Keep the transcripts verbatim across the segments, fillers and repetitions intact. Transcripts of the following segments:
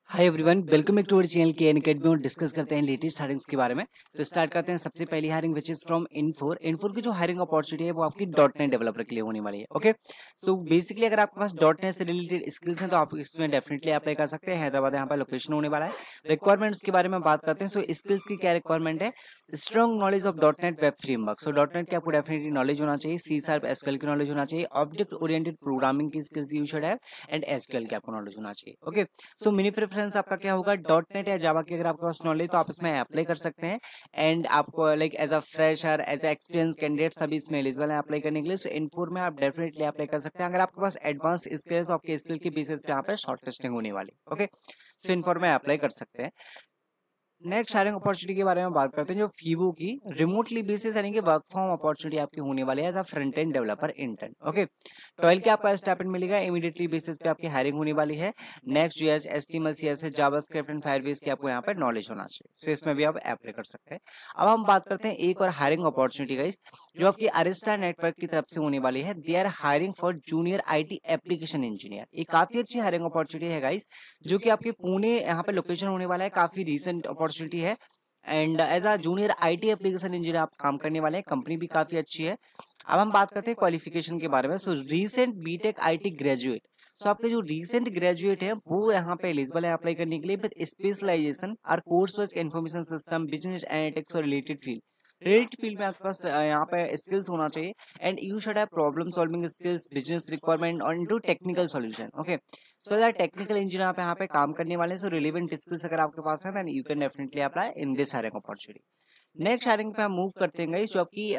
Hi everyone, welcome back to our channel K N academy और discuss करते हैं latest hirings के बारे में। तो स्टार्ट करते हैं सबसे पहली hiring which is from Infor. Infor की जो हायरिंग अपॉर्चुनिटी है वो आपकी डॉट नेट डेवलपर के लिए होने वाली है। ओके, सो बेसिकली अगर आपके पास डॉट नेट से रिलेटेड स्किल्स हैं तो आप इसमें डेफिनेटली अप्लाई कर सकते हैं। हैदराबाद यहाँ पर लोकेशन होने वाला है। रिक्वायरमेंट्स के बारे में बात करते हैं। सो स्किल्स की क्या रिक्वायरमेंट है? Strong knowledge of dot net web framework. So dot net की आपको डेफिनेटली नॉलेज होना चाहिए। सी शार्प एसक्यूएल की नॉलेज होना चाहिए। ऑब्जेक्ट ओरिएंटेड प्रोग्रामिंग की skills you should have and SQL की आपको नॉलेज होना चाहिए। ओके, सो मिनी प्रेफरेंस आपका क्या होगा? डॉट नेट या जावा की अगर आपके पास नॉलेज तो आप इसमें अप्लाई कर सकते हैं। एंड आपको like as a fresher as a experience candidate सभी इसमें एलिजिबल है अप्लाई करने के लिए। सो इनफोर में आप डेफिनेटली अप्लाई कर सकते हैं। अगर आपके पास एडवांस स्किल्स आपके स्किल के बेसिस पे यहाँ पे शॉर्ट टेस्टिंग होने वाली। ओके, सो इनफोर में अप्लाई कर सकते हैं। नेक्स्ट हायरिंग अपॉर्चुनिटी के बारे में बात करते हैं जो फीवो की रिमोटली बेसिस यानी कि वर्क फ्रॉम अपॉर्चुनिटी आपकी होने वाली है as a front end developer intern. Okay, twelve K आपका स्टाइपेंड मिलेगा। इमीडिएटली बेसिस पे आपकी हायरिंग होने वाली है। Next JS HTML CSS JavaScript and Firebase की आपको यहाँ पे नॉलेज होना चाहिए। सो इसमें भी आप अप्लाई कर सकते हैं। अब हम बात करते हैं एक और हायरिंग अपॉर्चुनिटी गाइस जो आपकी अरिस्टा नेटवर्क की तरफ से होने वाली है। They are hiring for junior IT application engineer. ये काफी अच्छी हायरिंग अपॉर्चुनिटी है गाइस जो कि आपके पुणे यहाँ पे लोकेशन होने वाला है। काफी रिसेंट अपॉर्चुनिटी है and as a junior IT application engineer आप काम करने वाले हैं। कंपनी भी काफी अच्छी है। अब हम बात करते हैं क्वालिफिकेशन के बारे में। So recent BTech IT graduate. So आपके जो रीसेंट ग्रेजुएट है वो यहाँ पे एलिजिबल है अप्लाई करने के लिए विद स्पेशलाइजेशन और course wise information system business analytics और रिलेटेड फील्ड। रिलेटेड फील्ड में आपके पास अ, यहाँ पे स्किल्स होना चाहिए and you should have problem solving skills business requirement और into technical solution. Okay, so that technical engineer आप यहाँ पे काम करने वाले हैं। सो रिलेवेंट स्किल्स अगर आपके पास है then you can definitely apply in this hiring opportunity. Next hiring पे हम मूव करते हैं गाइस जो आपकी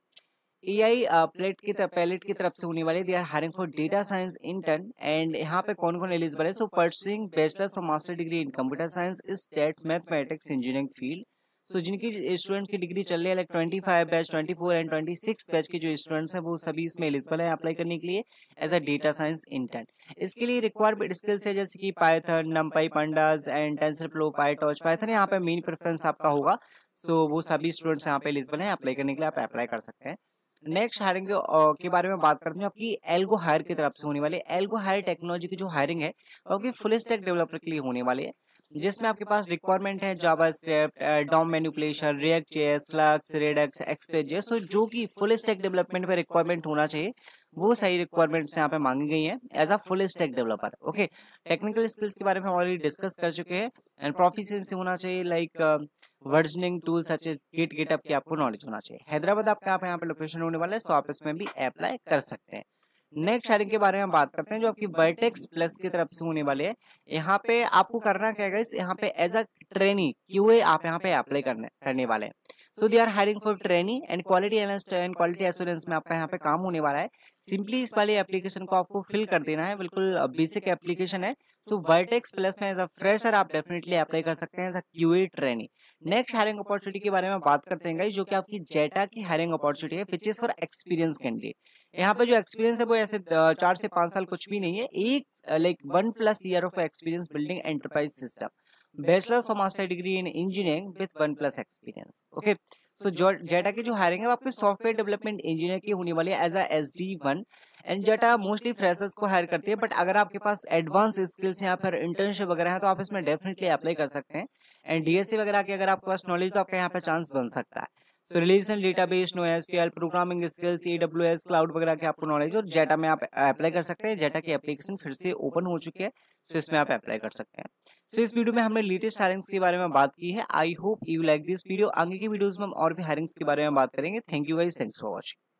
एआई प्लेट की तरफ पैलेट की तरफ से होने वाली। They are hiring for data science intern and यहाँ पे कौन कौन एलिजिबल है? सो परसुइंग बैचलर्स और master degree in computer science stat mathematics engineering field. So जिनकी स्टूडेंट की डिग्री चल रही है like twenty five batch twenty four and twenty six batch के जो स्टूडेंट्स हैं वो सभी इसमें एलिजिबल है अप्लाई करने के लिए as a data science intern. इसके लिए रिक्वायर्ड स्किल्स है जैसे कि Python NumPy pandas and TensorFlow PyTorch Python यहाँ पे मेन प्रेफरेंस आपका होगा। सो so, वो सभी स्टूडेंट्स यहाँ पे एलिजिबल हैं अप्लाई करने के लिए, आप अप्लाई कर सकते हैं। नेक्स्ट हायरिंग के बारे में बात करते हैं आपकी एल्गो हायर की तरफ से होने वाली। एल्गो हायर टेक्नोलॉजी की जो हायरिंग है वो आपकी फुल स्टैक डेवलपर के लिए होने वाली है जिसमें आपके पास रिक्वायरमेंट है JavaScript DOM manipulation React JS flux Redux Express JS. So जो कि फुल स्टैक डेवलपमेंट पे रिक्वायरमेंट होना चाहिए वो सही रिक्वायरमेंट्स यहाँ पे मांगी गई हैं as a full stack developer. Okay, technical skills के बारे में ऑलरेडी डिस्कस कर चुके हैं एंड प्रोफिशिएंसी होना चाहिए like versioning tool such as Git GitHub की आपको नॉलेज होना चाहिए। हैदराबाद आपका आप यहाँ पे लोकेशन होने वाला है सो आप इसमें भी अप्लाई कर सकते हैं। नेक्स्ट हायरिंग के बारे में बात करते हैं जो आपकी वर्टेक्स प्लस की तरफ से होने वाले हैं। यहाँ पे आपको करना क्या है, यहाँ पे एज अ ट्रेनी क्यूए आप यहाँ पे अप्लाई करने करने वाले हैं। So they are hiring for trainee and quality analyst and quality assurance में आपका यहाँ पे काम होने वाला है। सिंपली इस वाले एप्लीकेशन को आपको फिल कर देना है, बिल्कुल बेसिक एप्लीकेशन है। सो वर्टेक्स प्लस में एज अ फ्रेशर आप डेफिनेटली अप्लाई कर सकते हैं as a QA trainee. Next hiring opportunity के बारे में बात करते हैं जो कि आपकी जेटा की हायरिंग अपॉर्चुनिटी है which is for experience candidate. यहाँ पे जो एक्सपीरियंस है वो ऐसे चार से पांच साल कुछ भी नहीं है, एक like one plus year of experience building enterprise system bachelor's और master degree in engineering with one plus experience. Okay, so जो जेटा की जो हायरिंग है वो आपके सॉफ्टवेयर डेवलपमेंट इंजीनियर की होने वाली है as a S D one and Zeta mostly freshers को हायर करती है। बट अगर आपके पास एडवांस स्किल्स या फिर इंटर्नशिप वगैरह है तो आप इसमें डेफिनेटली अप्लाई कर सकते हैं एंड डीएससी वगैरह की अगर आपके पास नॉलेज तो आपका यहाँ पे चांस बन सकता है। So relational database no SQL programming skills AWS cloud वगैरह की आपको नॉलेज और जेटा में आप अप्लाई कर सकते हैं। जेटा की एप्लीकेशन फिर से ओपन हो चुकी है सो इसमें आप अप्लाई कर सकते हैं। सो इस वीडियो में हमने लेटेस्ट हायरिंग्स के बारे में बात की है। I hope you like this video. आगे की वीडियोस में हम और भी हायरिंग्स के बारे में बात करेंगे। Thank you guys, thanks for watching.